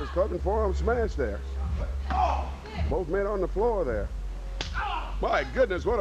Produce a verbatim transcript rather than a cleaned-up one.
was clubbing forearm smash there. Both men on the floor there. My goodness, what a